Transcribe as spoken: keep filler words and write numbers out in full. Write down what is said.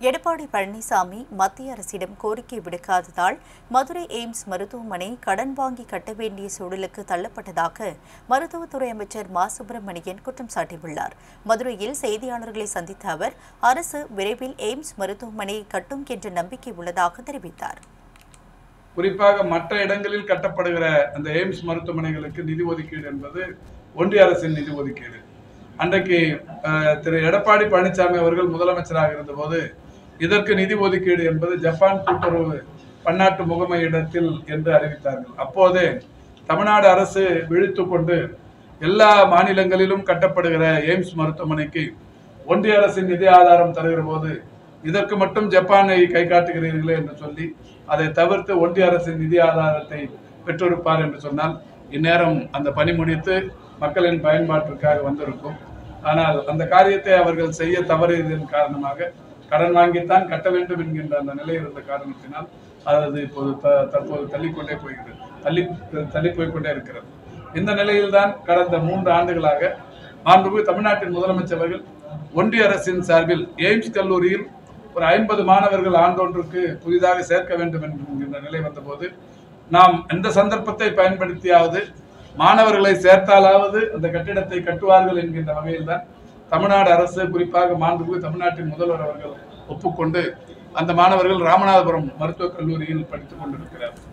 எடப்பாடி பழனிசாமி மத்திய அரசிடம் கோரிக்கை விடுக்காததால் மதுரை எய்ம்ஸ் மருத்துவமனை கடன் வாங்கி கட்ட வேண்டிய சூழலுக்கு தள்ளப்பட்டதாக மருத்துவத்துறை அமைச்சர் மா சுப்பிரமணியன் குற்றம் சாட்டியுள்ளார். மதுரையில் செய்தியாளர்களை சந்தித்த அவர், அரசு விரைவில் எய்ம்ஸ் மருத்துவமனையை கட்டும் என்ற நம்பிக்கை உள்ளதாக தெரிவித்தார். குறிப்பாக மற்ற இடங்களில் கட்டப்படுகிற அந்த எய்ம்ஸ் மருத்துவமனைகளுக்கு நிதி ஒதுக்கீடு என்பது ஒன்றிய அரசின் நிதி ஒதுக்கீடு. அன்றைக்கு திரு எடப்பாடி பழனிசாமி அவர்கள் முதலமைச்சராக இருந்தபோது இதற்கு நிதி ஒதுக்கீடு என்பது ஜப்பான் கூட்டுறவு பன்னாட்டு முகமையிடத்தில் என்று அறிவித்தார்கள். அப்போதே தமிழ்நாடு அரசு விழித்து கொண்டு எல்லா மாநிலங்களிலும் கட்டப்படுகிற எய்ம்ஸ் மருத்துவமனைக்கு ஒன்றிய அரசின் நிதி ஆதாரம் தருகிற போது இதற்கு மட்டும் ஜப்பானை கை காட்டுகிறீர்களே என்று சொல்லி அதை தவிர்த்து ஒன்றிய அரசின் நிதி ஆதாரத்தை பெற்றிருப்பார் என்று சொன்னால் இந்நேரம் அந்த பணி முடித்து மக்களின் பயன்பாட்டிற்காக வந்திருக்கும். ஆனால் அந்த காரியத்தை அவர்கள் செய்ய தவறியதன் காரணமாக கடன் வாங்கித்தான் கட்ட வேண்டும் என்கின்ற அந்த நிலை இருந்த காரணத்தினால் அது இப்போது தற்போது தள்ளிக்கொண்டே போகிறது தள்ளி தள்ளி போய்கொண்டே இருக்கிறது. இந்த நிலையில்தான் கடந்த மூன்று ஆண்டுகளாக மாண்புமிகு தமிழ்நாட்டின் முதலமைச்சர்கள் ஒன்றிய அரசின் சார்பில் எய்ம்ஸ் கல்லூரியில் ஒரு ஐம்பது மாணவர்கள் ஆண்டொன்றுக்கு புதிதாக சேர்க்க வேண்டும் என்கின்ற நிலை வந்தபோது நாம் எந்த சந்தர்ப்பத்தை பயன்படுத்தியாவது மாணவர்களை சேர்த்தாலாவது அந்த கட்டிடத்தை கட்டுவார்கள் என்கின்ற வகையில் தான் தமிழ்நாடு அரசு, குறிப்பாக மாண்புமிகு தமிழ்நாட்டின் முதல்வர் அவர்கள் ஒப்புக்கொண்டு அந்த மாணவர்கள் ராமநாதபுரம் மருத்துவக் கல்லூரியில் படித்துக் கொண்டிருக்கிறார்.